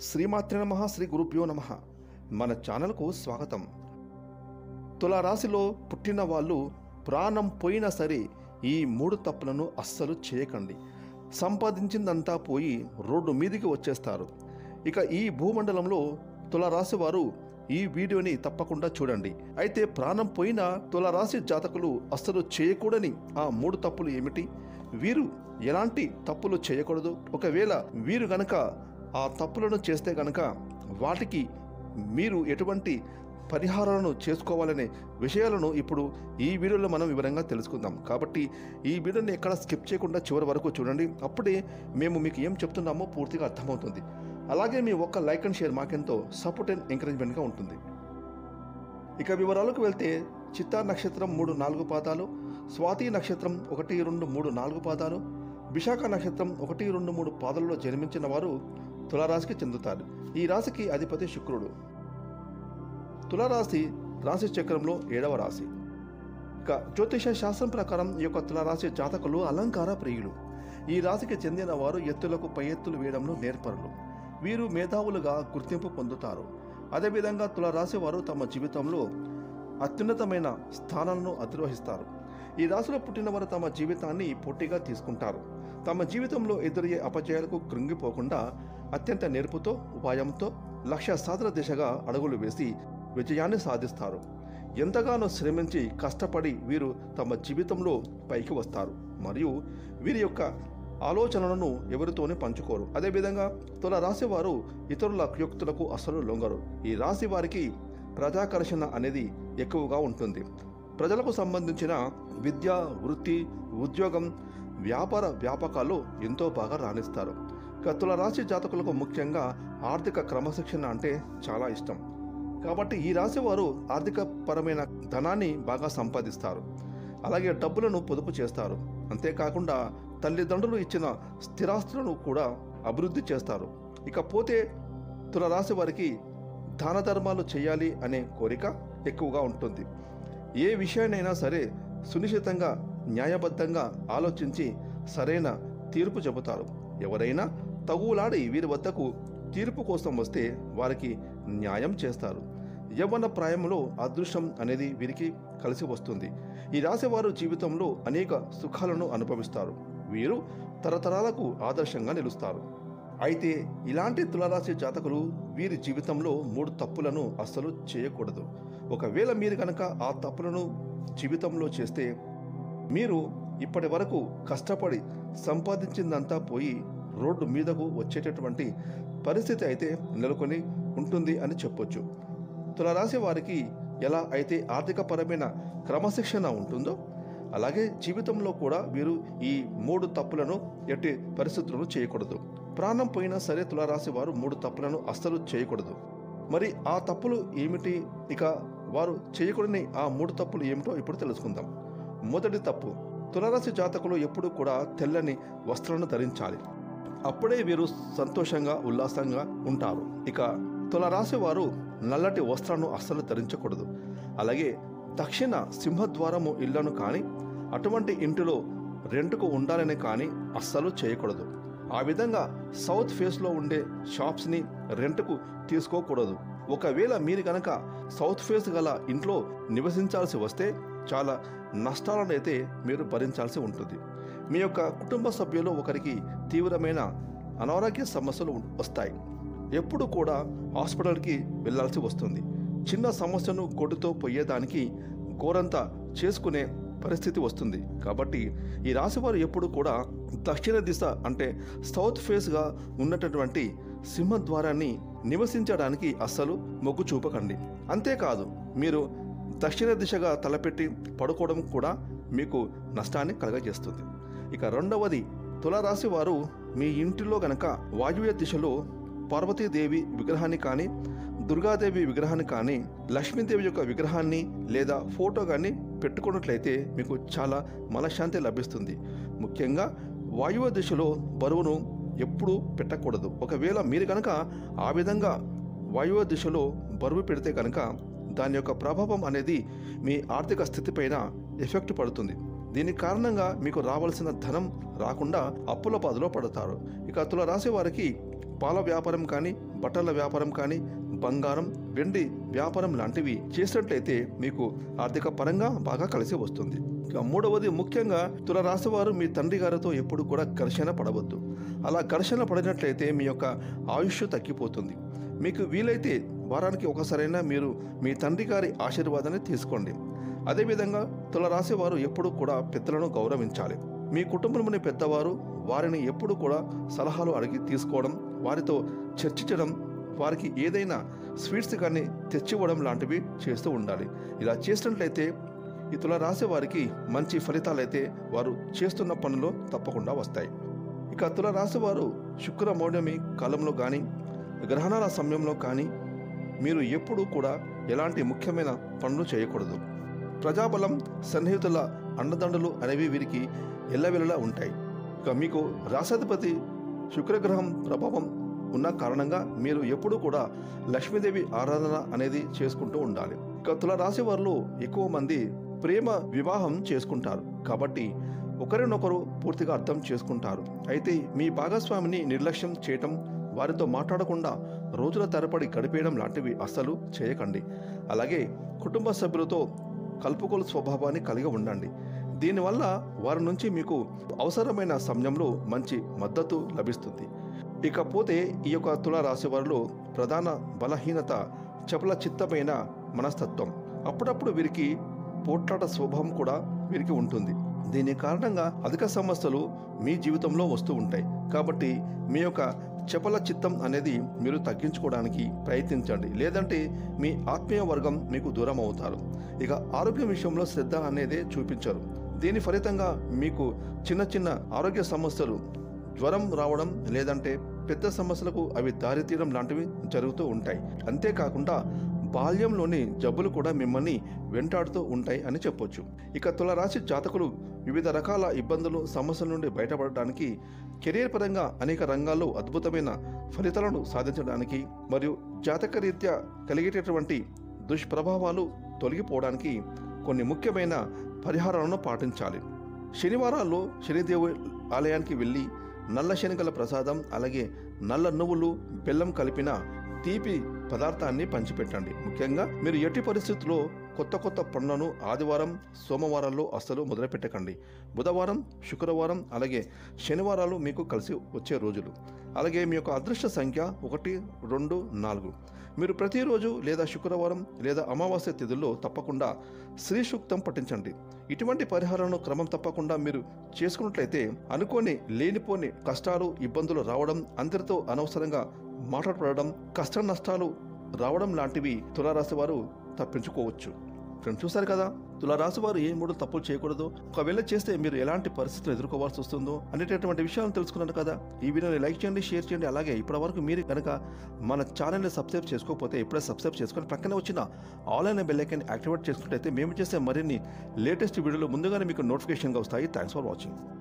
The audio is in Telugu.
శ్రీమాత్రే నమః, శ్రీ గురుభ్యో నమః. మన ఛానల్కు స్వాగతం. తులారాశిలో పుట్టిన వాళ్ళు ప్రాణం పోయినా సరే ఈ 3 తప్పులను అస్సలు చేయకండి. సంపాదించిందంతా పోయి రోడ్డు మీదికి వచ్చేస్తారు. ఇక ఈ భూమండలంలో తులారాశి వారు ఈ వీడియోని తప్పకుండా చూడండి. అయితే ప్రాణం పోయిన తులారాశి జాతకులు అస్సలు చేయకూడని ఆ 3 తప్పులు ఏమిటి? వీరు ఎలాంటి తప్పులు చేయకూడదు? ఒకవేళ వీరు గనక ఆ తప్పులను చేస్తే గనక వాటికి మీరు ఎటువంటి పరిహారాలను చేసుకోవాలనే విషయాలను ఇప్పుడు ఈ వీడియోలో మనం వివరంగా తెలుసుకుందాం. కాబట్టి ఈ వీడియోని ఎక్కడ స్కిప్ చేయకుండా చివరి వరకు చూడండి. అప్పుడే మేము మీకు ఏం చెప్తున్నామో పూర్తిగా అర్థమవుతుంది. అలాగే మీ ఒక్క లైక్ అండ్ షేర్ మాకెంతో సపోర్ట్ అండ్ ఎంకరేజ్మెంట్గా ఉంటుంది. ఇక వివరాలకు వెళ్తే చిత్తా నక్షత్రం 3-4 పాదాలు, స్వాతి నక్షత్రం 1-2-3-4 పాదాలు, విశాఖ నక్షత్రం 1-2-3 పాదాలలో జన్మించిన వారు తులారాశికి చెందుతారు. ఈ రాశికి అధిపతి శుక్రుడు. తులారాశి రాశి చక్రంలో 7వ రాశి. ఇక జ్యోతిష శాస్త్రం ప్రకారం ఈ యొక్క తులారాశి జాతకులు అలంకార ప్రియులు. ఈ రాశికి చెందిన వారు ఎత్తులకు పై ఎత్తులు వేయడంలో నేర్పరులు. వీరు మేధావులుగా గుర్తింపు పొందుతారు. అదేవిధంగా తులారాశి వారు తమ జీవితంలో అత్యున్నతమైన స్థానాలను అధిరోహిస్తారు. ఈ రాశిలో పుట్టిన వారు తమ జీవితాన్ని పోటీగా తీసుకుంటారు. తమ జీవితంలో ఎదురయ్యే అపజయాలకు కృంగిపోకుండా అత్యంత నేర్పుతో, ఉపాయంతో లక్ష్య సాధన దిశగా అడుగులు వేసి విజయాన్ని సాధిస్తారు. ఎంతగానో శ్రమించి కష్టపడి వీరు తమ జీవితంలో పైకి వస్తారు. మరియు వీరి యొక్క ఆలోచనలను ఎవరితోనే పంచుకోరు. అదేవిధంగా తులారాశి వారు ఇతరుల కుయుక్తులకు అస్సలు లొంగరు. ఈ రాశి వారికి ప్రజాకర్షణ అనేది ఎక్కువగా ఉంటుంది. ప్రజలకు సంబంధించిన విద్య, వృత్తి, ఉద్యోగం, వ్యాపారాల్లో ఎంతో బాగా రాణిస్తారు. తులారాశి జాతకులకు ముఖ్యంగా ఆర్థిక క్రమశిక్షణ అంటే చాలా ఇష్టం. కాబట్టి ఈ రాశి వారు ఆర్థిక పరమైన ధనాన్ని బాగా సంపాదిస్తారు. అలాగే డబ్బులను పొదుపు చేస్తారు. అంతేకాకుండా తల్లిదండ్రులు ఇచ్చిన స్థిరాస్తులను కూడా అభివృద్ధి చేస్తారు. ఇకపోతే తులారాశి వారికి దాన ధర్మాలు చేయాలి అనే కోరిక ఎక్కువగా ఉంటుంది. ఏ విషయాన్నైనా సరే సునిశ్చితంగా, న్యాయబద్ధంగా ఆలోచించి సరైన తీర్పు చెబుతారు. ఎవరైనా తగులాడి వీరి వద్దకు తీర్పు కోసం వస్తే వారికి న్యాయం చేస్తారు. యవ్వన ప్రాయంలో అదృష్టం అనేది వీరికి కలిసి వస్తుంది. ఈ రాశి వారు జీవితంలో అనేక సుఖాలను అనుభవిస్తారు. వీరు తరతరాలకు ఆదర్శంగా నిలుస్తారు. అయితే ఇలాంటి తులారాశి జాతకులు వీరి జీవితంలో 3 తప్పులను అస్సలు చేయకూడదు. ఒకవేళ మీరు కనుక ఆ తప్పులను జీవితంలో చేస్తే మీరు ఇప్పటి వరకు కష్టపడి సంపాదించిందంతా పోయి రోడ్డు మీదకు వచ్చేటటువంటి పరిస్థితి అయితే నెలకొని ఉంటుంది అని చెప్పొచ్చు. తులారాశి వారికి ఎలా అయితే ఆర్థికపరమైన క్రమశిక్షణ ఉంటుందో అలాగే జీవితంలో కూడా వీరు ఈ 3 తప్పులను ఎట్టి పరిస్థితులను చేయకూడదు. ప్రాణం పోయినా సరే తులారాశి వారు 3 తప్పులను అస్సలు చేయకూడదు. మరి ఆ తప్పులు ఏమిటి? ఇక వారు చేయకూడని ఆ 3 తప్పులు ఏమిటో ఇప్పుడు తెలుసుకుందాం. మొదటి తప్పు, తులారాశి జాతకులు ఎప్పుడూ కూడా తెల్లని వస్త్రాలను ధరించాలి. అప్పుడే వీరు సంతోషంగా, ఉల్లాసంగా ఉంటారు. ఇక తులారాశి వారు నల్లటి వస్త్రాలను అస్సలు ధరించకూడదు. అలాగే దక్షిణ సింహద్వారము ఇళ్లను కానీ అటువంటి ఇంటిలో రెంట్కు ఉండాలని కానీ అస్సలు చేయకూడదు. ఆ విధంగా సౌత్ ఫేస్లో ఉండే షాప్స్ని రెంట్కు తీసుకోకూడదు. ఒకవేళ మీరు కనుక సౌత్ ఫేస్ గల ఇంట్లో నివసించాల్సి వస్తే చాలా నష్టాలను అయితే మీరు భరించాల్సి ఉంటుంది. మీ యొక్క కుటుంబ సభ్యులు ఒకరికి తీవ్రమైన అనారోగ్య సమస్యలు వస్తాయి. ఎప్పుడు కూడా హాస్పిటల్కి వెళ్ళాల్సి వస్తుంది. చిన్న సమస్యను గొడ్డుతో పోయేదానికి గోరంతా చేసుకునే పరిస్థితి వస్తుంది. కాబట్టి ఈ రాశివారు ఎప్పుడు కూడా దక్షిణ దిశ అంటే సౌత్ ఫేస్గా ఉన్నటువంటి సింహద్వారాన్ని నివసించడానికి అస్సలు మొగ్గు చూపకండి. అంతేకాదు మీరు దక్షిణ దిశగా తలపెట్టి పడుకోవడం కూడా మీకు నష్టాన్ని కలగజేస్తుంది. ఇక రెండవది, తులారాశి వారు మీ ఇంటిలో గనక వాయువ్య దిశలో పార్వతీదేవి విగ్రహాన్ని కానీ, దుర్గాదేవి విగ్రహాన్ని కానీ, లక్ష్మీదేవి యొక్క విగ్రహాన్ని లేదా ఫోటో కానీ పెట్టుకున్నట్లయితే మీకు చాలా మనశ్శాంతి లభిస్తుంది. ముఖ్యంగా వాయువ్య దిశలో బరువును ఎప్పుడూ పెట్టకూడదు. ఒకవేళ మీరు కనుక ఆ విధంగా వాయువ్య దిశలో బరువు పెడితే కనుక దాని యొక్క ప్రభావం అనేది మీ ఆర్థిక స్థితిపైన ఎఫెక్ట్ పడుతుంది. దీని కారణంగా మీకు రావాల్సిన ధనం రాకుండా అప్పుల బాధలో పడతారు. ఇక తులారాశి వారికి పాల వ్యాపారం కానీ, బట్టల వ్యాపారం కానీ, బంగారం, వెండి వ్యాపారం లాంటివి చేసినట్లయితే మీకు ఆర్థిక పరంగా బాగా కలిసి వస్తుంది. ఇక మూడవది, ముఖ్యంగా తులారాశి వారు మీ తండ్రి గారితో ఎప్పుడు కూడా ఘర్షణ పడవద్దు. అలా ఘర్షణ పడినట్లయితే మీ యొక్క ఆయుష్ తగ్గిపోతుంది. మీకు వీలైతే వారానికి ఒకసారైనా మీరు మీ తండ్రి గారి ఆశీర్వాదాన్ని తీసుకోండి. అదేవిధంగా తులారాశి వారు ఎప్పుడూ కూడా పెద్దలను గౌరవించాలి. మీ కుటుంబంలోని పెద్దవారు వారిని ఎప్పుడు కూడా సలహాలు అడిగి తీసుకోవడం, వారితో చర్చించడం, వారికి ఏదైనా స్వీట్స్ కానీ తెచ్చివ్వడం లాంటివి చేస్తూ ఉండాలి. ఇలా చేసినట్లయితే ఈ తులారాశి వారికి మంచి ఫలితాలైతే వారు చేస్తున్న పనులు తప్పకుండా వస్తాయి. ఇక తులారాశి వారు శుక్ర మౌఢ్యమి కాలంలో కానీ, గ్రహణాల సమయంలో కానీ మీరు ఎప్పుడూ కూడా ఎలాంటి ముఖ్యమైన పనులు చేయకూడదు. ప్రజాబలం, సన్నిహితుల అండదండలు అనేవి వీరికి ఎల్లవెల్లలా ఉంటాయి. ఇక మీకు రాశాధిపతి శుక్రగ్రహం ప్రభావం ఉన్న కారణంగా మీరు ఎప్పుడూ కూడా లక్ష్మీదేవి ఆరాధన అనేది చేసుకుంటూ ఉండాలి. ఇక తులారాశి వారిలో ఎక్కువ మంది ప్రేమ వివాహం చేసుకుంటారు కాబట్టి ఒకరినొకరు పూర్తిగా అర్థం చేసుకుంటారు. అయితే మీ భాగస్వామిని నిర్లక్ష్యం చేయటం, వారితో మాట్లాడకుండా రోజుల తరబడి గడిపేయడం లాంటివి అస్సలు చేయకండి. అలాగే కుటుంబ సభ్యులతో కలుపుకోలు స్వభావాన్ని కలిగి ఉండండి. దీనివల్ల వారి నుంచి మీకు అవసరమైన సమయంలో మంచి మద్దతు లభిస్తుంది. ఇకపోతే ఈ యొక్క తులారాశి వారిలో ప్రధాన బలహీనత చపల చిత్తమైన మనస్తత్వం. అప్పుడప్పుడు వీరికి పోట్లాట స్వభావం కూడా వీరికి ఉంటుంది. దీని కారణంగా అధిక సమస్యలు మీ జీవితంలో వస్తూ ఉంటాయి. కాబట్టి మీ యొక్క చపల చిత్తం అనేది మీరు తగ్గించుకోవడానికి ప్రయత్నించండి. లేదంటే మీ ఆత్మీయ వర్గం మీకు దూరం అవుతారు. ఇక ఆరోగ్యం విషయంలో శ్రద్ధ అనేది చూపించరు. దీని ఫలితంగా మీకు చిన్న చిన్న ఆరోగ్య సమస్యలు, జ్వరం రావడం, లేదంటే పెద్ద సమస్యలకు అవి దారితీయడం లాంటివి జరుగుతూ ఉంటాయి. అంతేకాకుండా బాల్యంలోని జబ్బులు కూడా మిమ్మల్ని వెంటాడుతూ ఉంటాయి అని చెప్పొచ్చు. ఇక తులారాశి జాతకులు వివిధ రకాల ఇబ్బందులు, సమస్యల నుండి బయటపడడానికి, కెరీర్ పరంగా అనేక రంగాల్లో అద్భుతమైన ఫలితాలను సాధించడానికి మరియు జాతకరీత్యా కలిగేటటువంటి దుష్ప్రభావాలు తొలగిపోవడానికి కొన్ని ముఖ్యమైన పరిహారాలను పాటించాలి. శనివారాల్లో శనిదేవుడి ఆలయానికి వెళ్ళి నల్ల శనగల ప్రసాదం, అలాగే నల్ల నువ్వులు, బెల్లం కలిపిన తీపి పదార్థాన్ని పంచిపెట్టండి. ముఖ్యంగా మీరు ఎట్టి పరిస్థితుల్లో కొత్త పనులను ఆదివారం, సోమవారాల్లో అస్సలు మొదలుపెట్టకండి. బుధవారం, శుక్రవారం, అలాగే శనివారాలు మీకు కలిసి వచ్చే రోజులు. అలాగే మీ యొక్క అదృష్ట సంఖ్య 1, 2, 4. మీరు ప్రతిరోజు లేదా శుక్రవారం లేదా అమావాస్య తిథుల్లో తప్పకుండా శ్రీ సూక్తం పఠించండి. ఇటువంటి పరిహారాలను క్రమం తప్పకుండా మీరు చేసుకున్నట్లయితే అనుకోని లేనిపోని కష్టాలు, ఇబ్బందులు రావడం, అందరితో అనవసరంగా మాట్లాడపడడం, కష్ట నష్టాలు రావడం లాంటివి తులారాశి వారు తప్పించుకోవచ్చు. ఫ్రెండ్స్, చూసారు కదా తులారాశి వారు ఏ 3 తప్పులు చేయకూడదు, ఒకవేళ చేస్తే మీరు ఎలాంటి పరిస్థితులు ఎదుర్కోవాల్సి వస్తుందో అనేటటువంటి విషయాలను తెలుసుకున్నారు కదా. ఈ వీడియోని లైక్ చేయండి, షేర్ చేయండి. అలాగే ఇప్పటివరకు మీరు కనుక మన ఛానల్ని సబ్స్క్రైబ్ చేసుకోకపోతే ఇప్పుడే సబ్స్క్రైబ్ చేసుకొని పక్కనే వచ్చిన ఆల్ అనే బెల్ ఐకాన్ యాక్టివేట్ చేసుకున్నట్లయితే మేము చేసే మరిన్ని లేటెస్ట్ వీడియోలు ముందుగానే మీకు నోటిఫికేషన్గా వస్తాయి. Thanks for watching.